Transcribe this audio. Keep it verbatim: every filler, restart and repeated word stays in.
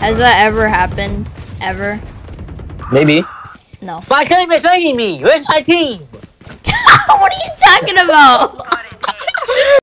Has that ever happened? Ever? Maybe. No. Why can't you be fighting me? Where's my team? What are you talking about?